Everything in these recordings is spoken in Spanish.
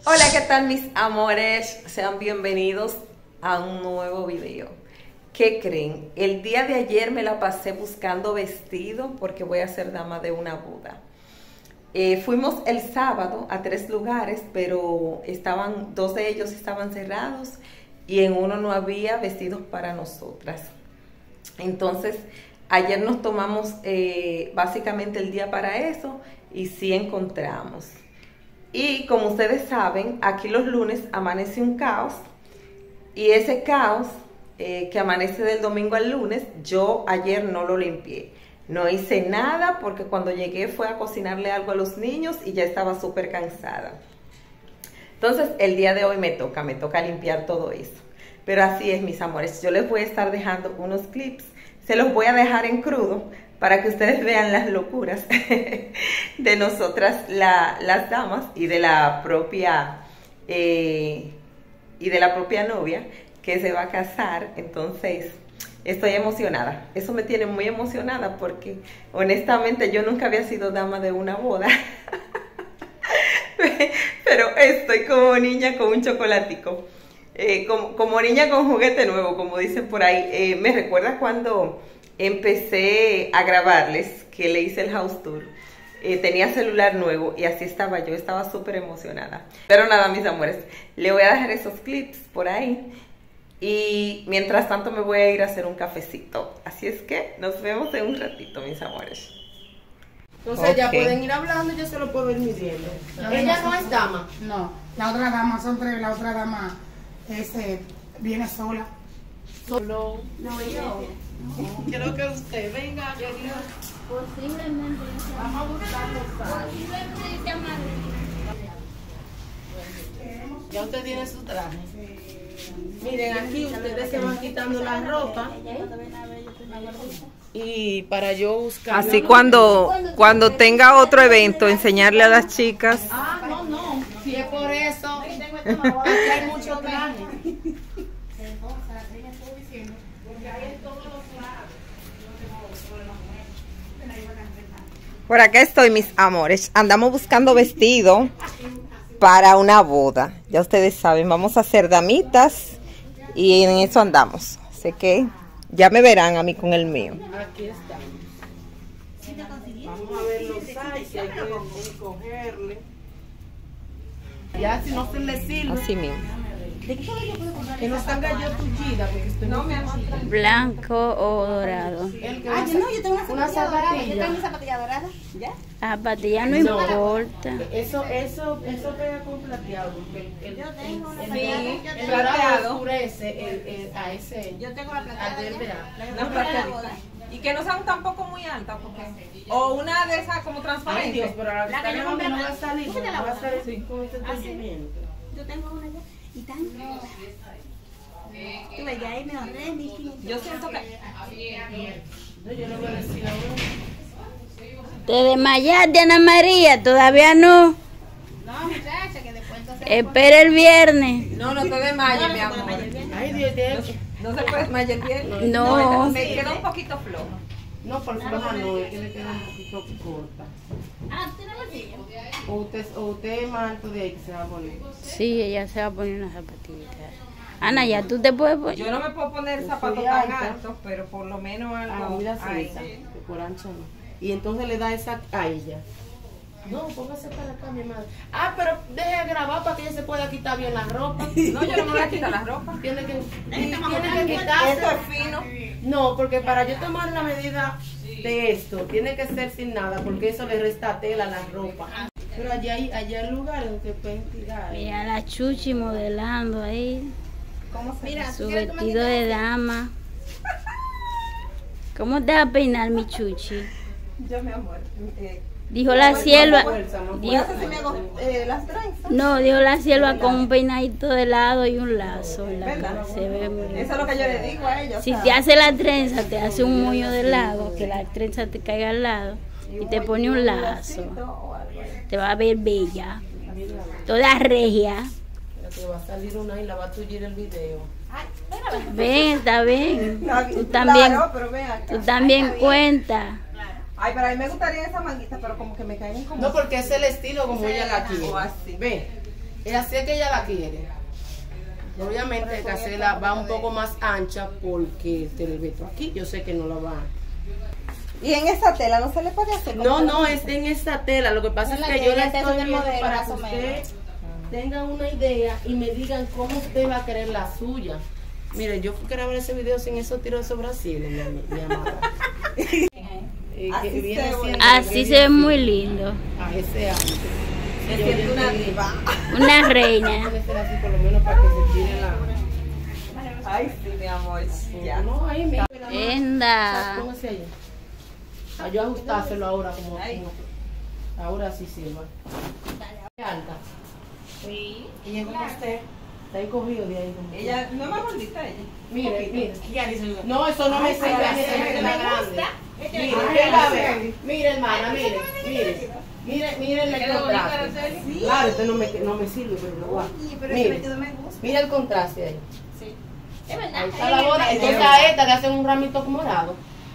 Hola, ¿qué tal mis amores? Sean bienvenidos a un nuevo video. ¿Qué creen? El día de ayer me la pasé buscando vestido porque voy a ser dama de una boda. Fuimos el sábado a 3 lugares, pero dos de ellos estaban cerrados y en uno no había vestidos para nosotras. Entonces, ayer nos tomamos básicamente el día para eso y sí encontramos. Y como ustedes saben, aquí los lunes amanece un caos y ese caos que amanece del domingo al lunes, yo ayer no lo limpié. No hice nada porque cuando llegué fue a cocinarle algo a los niños y ya estaba súper cansada. Entonces el día de hoy me toca limpiar todo eso. Pero así es, mis amores, yo les voy a estar dejando unos clips, se los voy a dejar en crudo para que ustedes vean las locuras de nosotras las damas y de la propia novia que se va a casar. Entonces estoy emocionada, eso me tiene muy emocionada porque honestamente yo nunca había sido dama de una boda. Pero estoy como niña con un chocolatico, como niña con juguete nuevo, como dicen por ahí. Me recuerda cuando empecé a grabarles, que le hice el house tour. Tenía celular nuevo y así estaba yo, estaba súper emocionada. Pero nada, mis amores, le voy a dejar esos clips por ahí. Y mientras tanto me voy a ir a hacer un cafecito. Así es que nos vemos en un ratito, mis amores. Entonces ya pueden ir hablando y yo se lo puedo ir midiendo. Ella no es dama. No, la otra dama son tres, la otra dama viene sola. Solo. No, yo. Quiero que usted venga, querida. Posiblemente. Vamos a buscar los años. Ya usted tiene su traje. Miren, aquí ustedes se van quitando la ropa. Y para yo buscar. Así cuando tenga otro evento, enseñarle a las chicas. Ah, no. Si es por eso, aquí hay mucho traje. Por acá estoy, mis amores. Andamos buscando vestido para una boda. Ya ustedes saben, vamos a ser damitas y en eso andamos. Así que ya me verán a mí con el mío. Aquí estamos. Vamos a ver los sizes, hay que cogerle. Ya, si no se le sirve. Así mismo. Que no salga yo tullida, porque estoy Blanco o dorado. Yo tengo una zapatilla. mi zapatilla dorada. ¿Ya? Ah, patilla no importa. Eso pega con plateado, porque el plateado. plateado oscurece a ese. Yo tengo la plateada. al verde. Una plateadita. Y que no sean tampoco muy altas, porque o una de esas como Ay, transparente. Dios, pero la La que yo compré no va a salir, ¿Tú te la no va a boda? salir sin con este entendimiento. Yo tengo una ya. Y tan. Tú ves, ya ahí me ahorré 1.500. Yo siento que No, yo le voy a decir a uno. ¿Te desmayaste, Ana María? Todavía no. No, muchacha, que después entonces. Espera el viernes. no te desmayes, mi amor. Ay, Dios, No se puede desmayar el viernes. No. Me queda un poquito flojo. no, por floja no, es que le queda un poquito corta. Ah, ¿tú tienes bolsillo? O usted es más alto de ahí que se va a poner. Sí, ella se va a poner una zapatilla. Ana, ya tú te puedes poner. Yo no me puedo poner zapatos soy tan alta. altos, pero por lo menos Ah, algo. mira, ahí. sí, que por ancha no. Y entonces le da esa a ella. No, póngase para acá, mi madre. Ah, pero deje de grabar para que ella se pueda quitar bien la ropa. No, yo no me voy a quitar la ropa. Tiene que quitarse. Esto es fino. No, porque para yo tomar la medida de esto, tiene que ser sin nada, porque eso le resta tela a la ropa. Pero allá hay lugares donde pueden tirar. Mira la Chuchi modelando ahí. ¿Cómo se Mira, Su vestido de dama. ¿Cómo te va a peinar mi Chuchi? Yo, mi amor. Dijo la sierva. Voy a hacer si me hago las trenzas. No, dijo la sierva con un peinadito de lado y un lazo en la cara. Se ve muy bien. Eso es lo que yo le digo a ellos. Si te hace la trenza, te hace un moño de lado, que la trenza te caiga al lado y te pone un lazo. Te va a ver bella, toda regia. Pero que va a salir una y la va a tullir el video. Ven, está bien. Tú también, Claro, pero ven acá. tú también cuenta. Ay, pero a mí me gustaría esa manguita, pero como que me caen como... No, porque es el estilo como ella la quiere. O así. Ve. Es así que ella la quiere. Obviamente hay que hacerla, va un poco más ancha porque te le meto aquí. Yo sé que no la va. ¿Y en esa tela no se le puede hacer? No, es en esta tela. Lo que pasa es que yo la estoy viendo modelo, para más que o menos. usted tenga una idea y me digan cómo usted va a querer la suya. Mire, yo quería ver ese video sin esos tiros de esos brasiles, mi amada. Así se ve muy lindo. A ese año. Me siento una diva. Una reina. Puede ser así por lo menos para que se tire la... Ay, sí, mi amor. Ya. No, ahí mira. Enda. Póngase allá. A yo ajustárselo ahora como... Ahora sí sirva. Alta. Sí. ¿Y es como usted? Está ahí cogido de ahí. Como Ella no es más gordita ella. mire. No, eso no me sirve. A mí se me queda grande. Mire, usted va a ver. Mire, hermana, mire. Mire el contraste. Claro, esto no me sirve, pero lo voy a... Mira el contraste ahí. Sí. Ahí está la boda. Entonces a esta le hacen un ramito morado.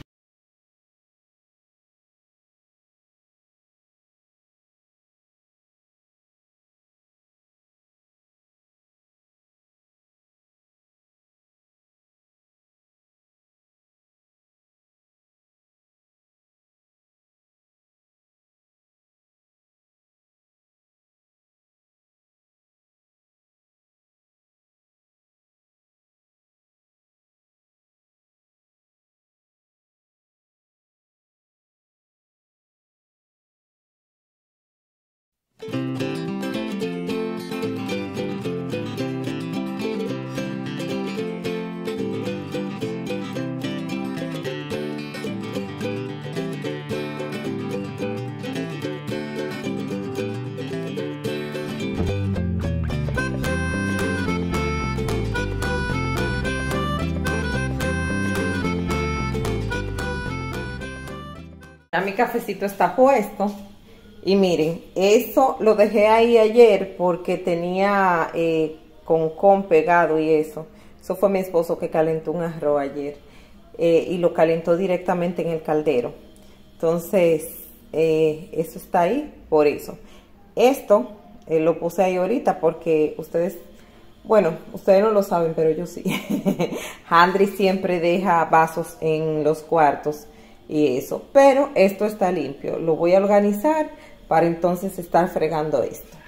Ya mi cafecito está puesto. Y miren, eso lo dejé ahí ayer porque tenía con pegado y eso. Eso fue mi esposo que calentó un arroz ayer. Y lo calentó directamente en el caldero. Entonces, eso está ahí por eso. Esto lo puse ahí ahorita porque ustedes, bueno, ustedes no lo saben, pero yo sí. Handry siempre deja vasos en los cuartos y eso. Pero esto está limpio. Lo voy a organizar para entonces estar fregando esto.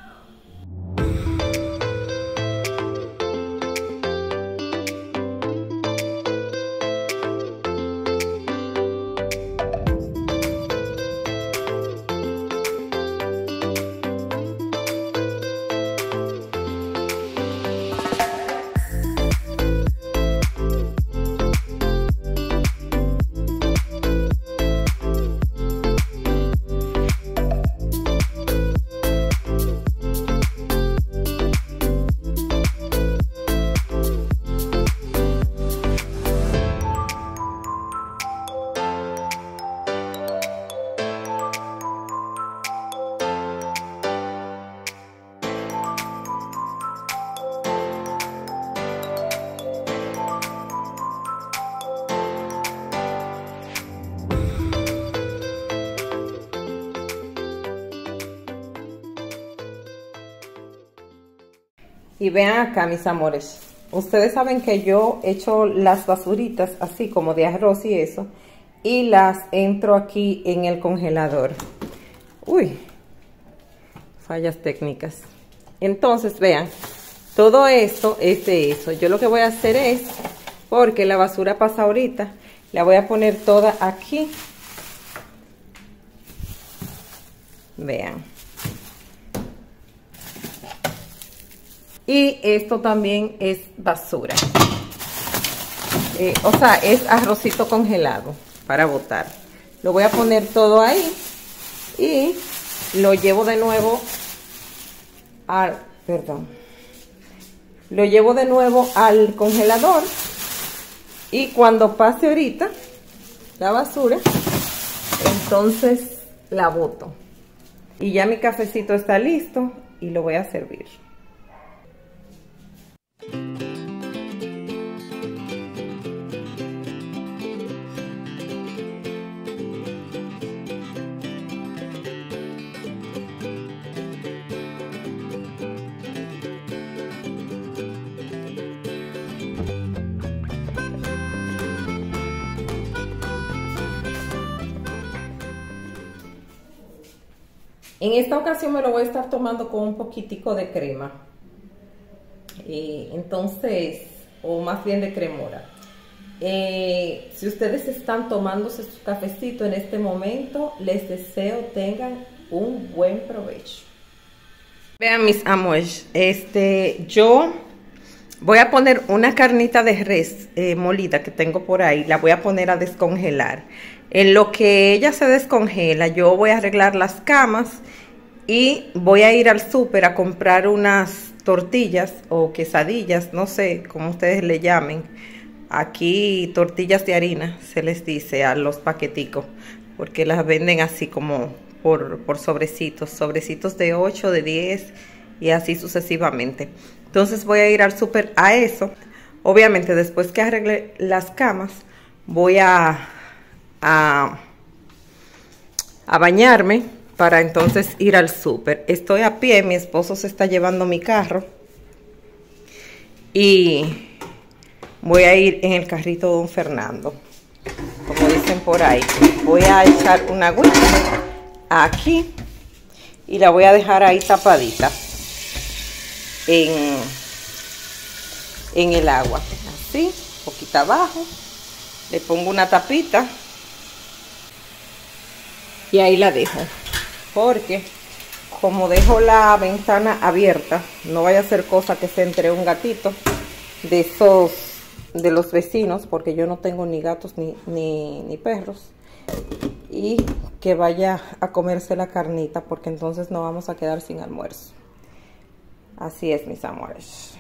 Y vean acá, mis amores, ustedes saben que yo echo las basuritas así como de arroz y eso, y las entro aquí en el congelador. Uy, fallas técnicas. Entonces, vean, todo esto es de eso. Yo lo que voy a hacer es, porque la basura pasa ahorita, la voy a poner toda aquí. Vean. Y esto también es basura. O sea, es arrocito congelado para botar. Lo voy a poner todo ahí y lo llevo de nuevo al, lo llevo de nuevo al congelador y cuando pase ahorita la basura, entonces la boto. Y ya mi cafecito está listo y lo voy a servir. En esta ocasión me lo voy a estar tomando con un poquitico de crema. Entonces, o más bien de cremora. Si ustedes están tomándose su cafecito en este momento, les deseo tengan un buen provecho. Vean mis amores, yo voy a poner una carnita de res molida que tengo por ahí, la voy a poner a descongelar. En lo que ella se descongela, yo voy a arreglar las camas y voy a ir al súper a comprar unas tortillas o quesadillas, no sé cómo ustedes le llamen. Aquí tortillas de harina se les dice a los paqueticos, porque las venden así como por sobrecitos de 8, de 10 y así sucesivamente. Entonces voy a ir al súper a eso. Obviamente después que arregle las camas voy a bañarme para entonces ir al súper. Estoy a pie, mi esposo se está llevando mi carro y voy a ir en el carrito de don Fernando, como dicen por ahí. Voy a echar una agüita aquí y la voy a dejar ahí tapadita en el agua, así, poquito abajo. Le pongo una tapita y ahí la dejo, porque como dejo la ventana abierta, no vaya a ser cosa que se entre un gatito de esos de los vecinos, porque yo no tengo ni gatos ni perros, y que vaya a comerse la carnita, porque entonces no vamos a quedar sin almuerzo. Así es, mis amores.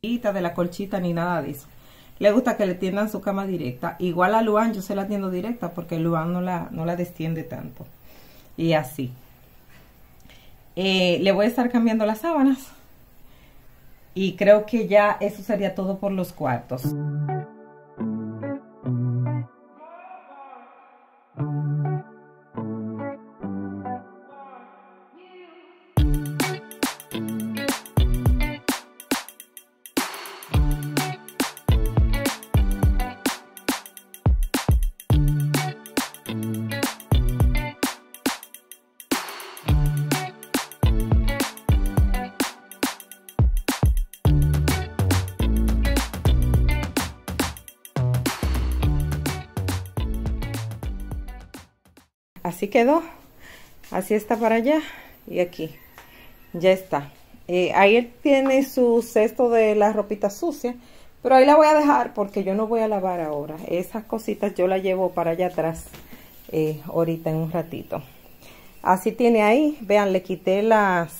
de la colchita ni nada de eso. Le gusta que le tiendan su cama directa. Igual a Luan yo se la tiendo directa porque Luan no la destiende tanto. Y así. Le voy a estar cambiando las sábanas. Y creo que ya eso sería todo por los cuartos. Así quedó, así está para allá y aquí, ya está. Ahí él tiene su cesto de la ropita sucia, pero ahí la voy a dejar porque yo no voy a lavar ahora. Esas cositas yo las llevo para allá atrás ahorita en un ratito. Así tiene ahí, vean, le quité las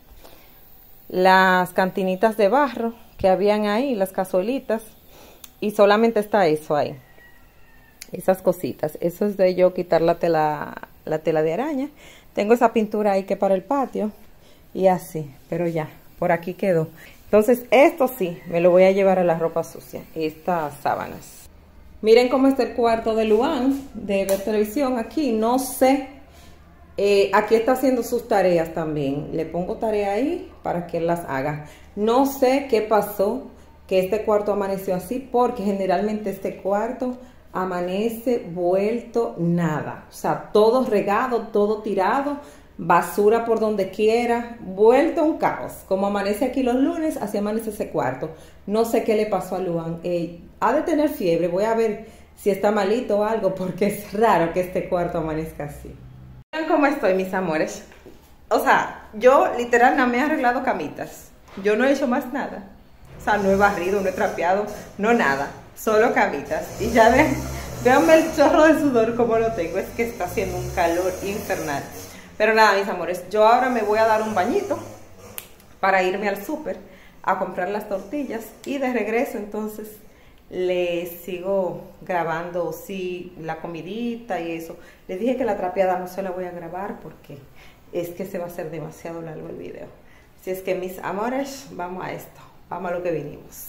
cantinitas de barro que habían ahí, las cazuelitas, y solamente está eso ahí. Esas cositas, eso es de yo quitar la tela de araña. Tengo esa pintura ahí que para el patio y así, pero ya, por aquí quedó. Entonces esto sí, me lo voy a llevar a la ropa sucia, estas sábanas. Miren cómo está el cuarto de Luan, de ver televisión aquí, no sé, aquí está haciendo sus tareas también. Le pongo tarea ahí para que él las haga. No sé qué pasó, que este cuarto amaneció así, porque generalmente este cuarto amanece vuelto nada, o sea, todo regado, todo tirado, basura por donde quiera, vuelto un caos. Como amanece aquí los lunes, así amanece ese cuarto. No sé qué le pasó a Luan, ha de tener fiebre, voy a ver si está malito o algo, porque es raro que este cuarto amanezca así. Vean cómo estoy, mis amores. O sea, yo literal no me he arreglado camitas, yo no he hecho más nada. O sea, no he barrido, no he trapeado, no nada. Solo camitas. Y ya ven, véanme el chorro de sudor como lo tengo. Es que está haciendo un calor infernal. Pero nada, mis amores, yo ahora me voy a dar un bañito para irme al súper a comprar las tortillas. Y de regreso entonces les sigo grabando sí, la comidita y eso. Les dije que la trapeada no se la voy a grabar porque es que se va a hacer demasiado largo el video. Así es que, mis amores, vamos a esto. Vamos a lo que vinimos.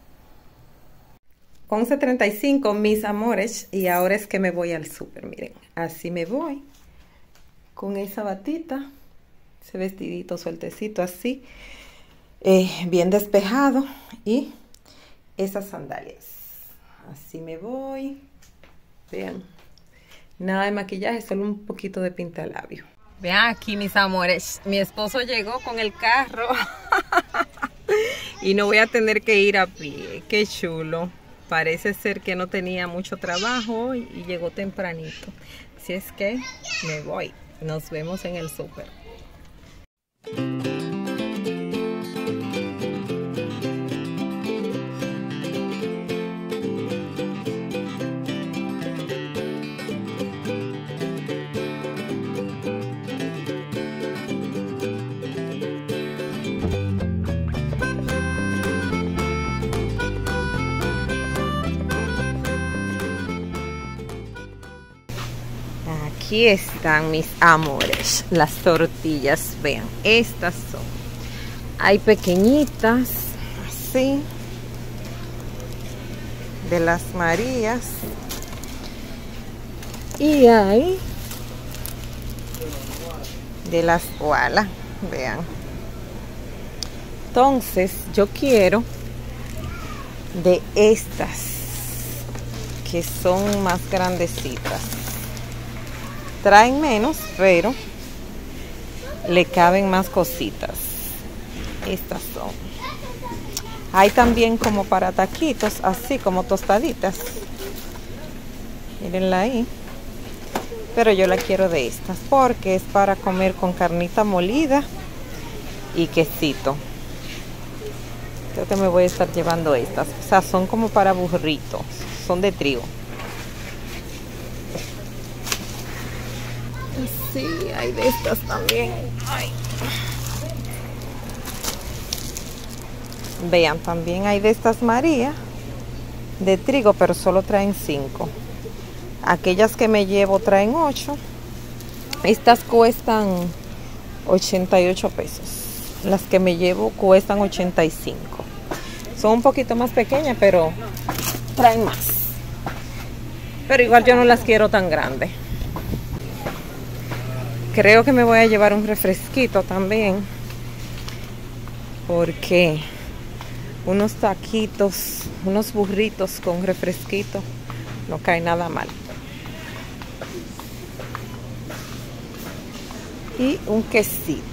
11:35, mis amores, y ahora es que me voy al súper. Miren, así me voy con esa batita, ese vestidito sueltecito así, bien despejado, y esas sandalias. Así me voy. Vean, nada de maquillaje, solo un poquito de pintalabio. Vean aquí, mis amores, mi esposo llegó con el carro y no voy a tener que ir a pie. Qué chulo. Parece ser que no tenía mucho trabajo hoy y llegó tempranito. Así es que me voy. Nos vemos en el súper. Aquí están, mis amores, las tortillas. Vean, estas son. Hay pequeñitas, así, de las Marías. Y hay de las Koala. Vean. Entonces, yo quiero de estas, que son más grandecitas. Traen menos, pero le caben más cositas. Estas son. Hay también como para taquitos, así como tostaditas. Mírenla ahí. Pero yo la quiero de estas porque es para comer con carnita molida y quesito. Creo que me voy a estar llevando estas. O sea, son como para burritos. Son de trigo. Sí, hay de estas también. Ay. Vean, también hay de estas María de trigo, pero solo traen 5. Aquellas que me llevo traen 8. Estas cuestan 88 pesos. Las que me llevo cuestan 85. Son un poquito más pequeñas, pero traen más. Pero igual yo no las quiero tan grandes. Creo que me voy a llevar un refresquito también, porque unos taquitos, unos burritos con refresquito no cae nada mal. Y un quesito.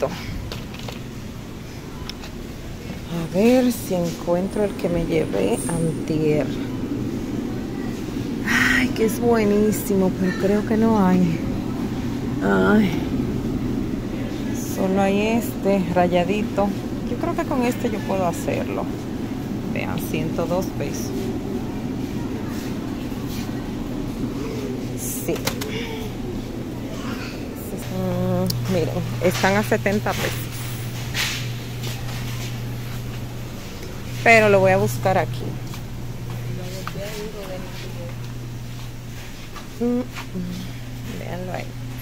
A ver si encuentro el que me llevé antier. Ay, que es buenísimo, pero creo que no hay. Ay, solo hay este rayadito. Yo creo que con este yo puedo hacerlo. Vean, 102 pesos. Sí. Miren, están a 70 pesos. Pero lo voy a buscar aquí. Véanlo ahí.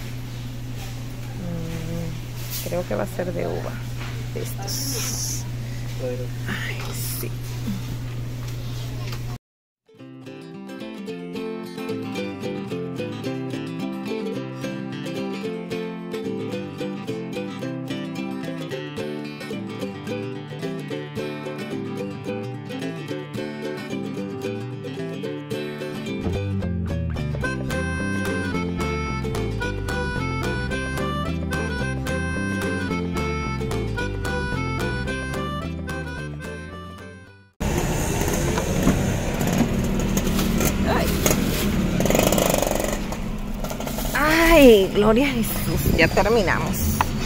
Creo que va a ser de uva. De estos. Ay, sí. Ay, gloria a Jesús, ya terminamos.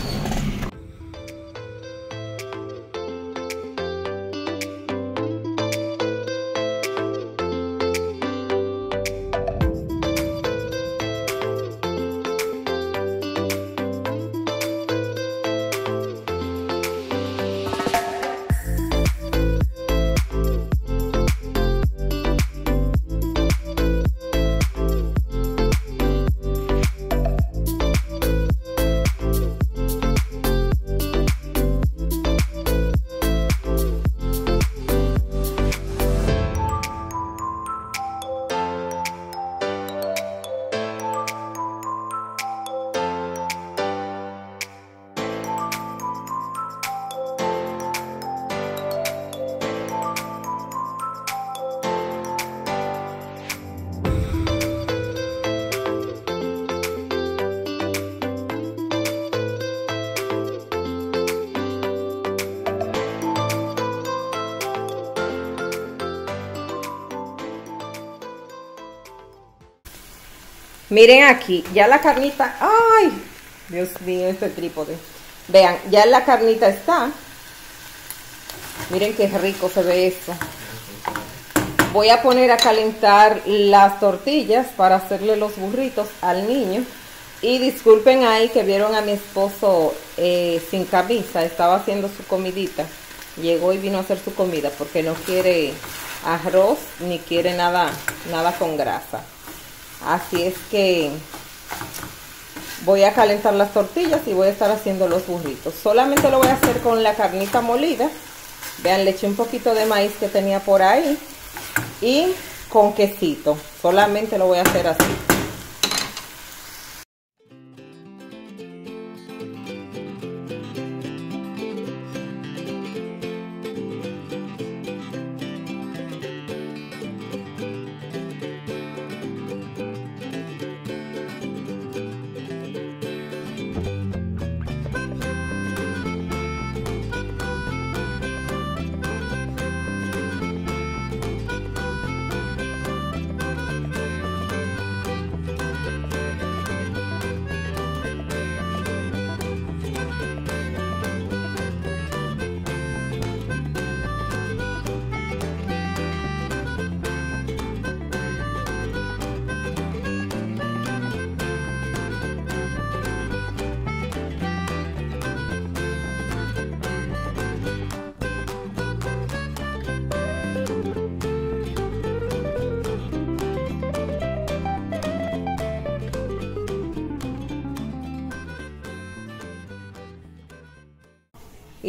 Miren aquí, ya la carnita, ay, Dios mío, este trípode. Vean, ya la carnita está. Miren qué rico se ve eso. Voy a poner a calentar las tortillas para hacerle los burritos al niño. Y disculpen ahí que vieron a mi esposo sin camisa, estaba haciendo su comidita. Llegó y vino a hacer su comida porque no quiere arroz ni quiere nada con grasa. Así es que voy a calentar las tortillas y voy a estar haciendo los burritos. Solamente lo voy a hacer con la carnita molida. Vean, le eché un poquito de maíz que tenía por ahí y con quesito. Solamente lo voy a hacer así.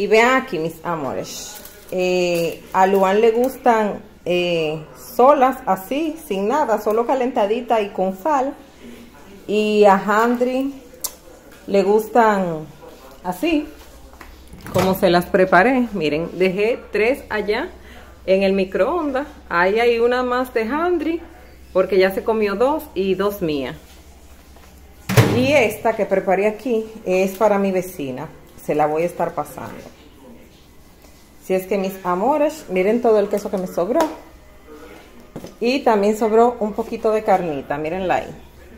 Y vean aquí, mis amores. A Luan le gustan solas, así, sin nada, solo calentadita y con sal. Y a Handry le gustan así, como se las preparé. Miren, dejé 3 allá en el microondas. Ahí hay una más de Handry, porque ya se comió 2 y 2 mías. Y esta que preparé aquí es para mi vecina. Se la voy a estar pasando. Si es que, mis amores, miren todo el queso que me sobró. Y también sobró un poquito de carnita, mírenla ahí.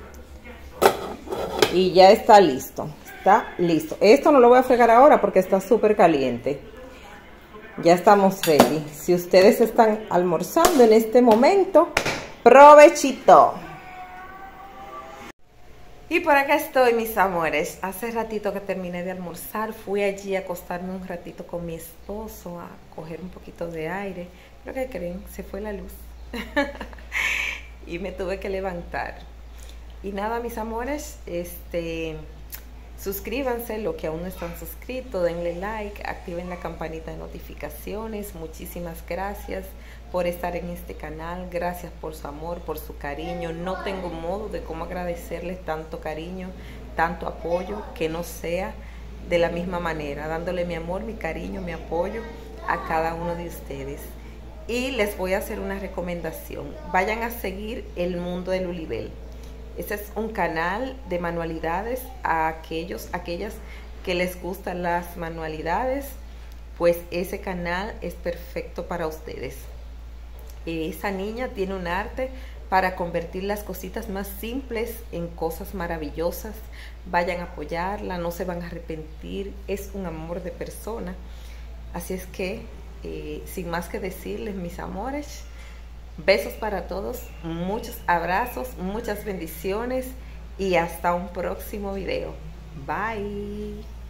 Y ya está listo, está listo. Esto no lo voy a fregar ahora porque está súper caliente. Ya estamos ready. Si ustedes están almorzando en este momento, ¡provechito! Y por acá estoy, mis amores. Hace ratito que terminé de almorzar, fui allí a acostarme un ratito con mi esposo a coger un poquito de aire. Pero ¿qué creen? Se fue la luz. Y me tuve que levantar. Y nada, mis amores, suscríbanse, los que aún no están suscritos, denle like, activen la campanita de notificaciones. Muchísimas gracias por estar en este canal, gracias por su amor, por su cariño. No tengo modo de cómo agradecerles tanto cariño, tanto apoyo, que no sea de la misma manera, dándole mi amor, mi cariño, mi apoyo a cada uno de ustedes. Y les voy a hacer una recomendación: vayan a seguir El Mundo de Lulibel. Este es un canal de manualidades. A aquellas que les gustan las manualidades, pues ese canal es perfecto para ustedes. Esa niña tiene un arte para convertir las cositas más simples en cosas maravillosas. Vayan a apoyarla, no se van a arrepentir, es un amor de persona. Así es que, sin más que decirles, mis amores, besos para todos, muchos abrazos, muchas bendiciones y hasta un próximo video. Bye.